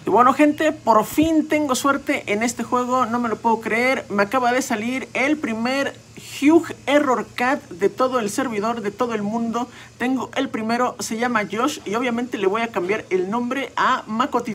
Y bueno, gente, por fin tengo suerte en este juego, no me lo puedo creer. Me acaba de salir el primer Hugh Error Cat de todo el servidor, de todo el mundo. Tengo el primero, se llama Josh y obviamente le voy a cambiar el nombre a Makoti.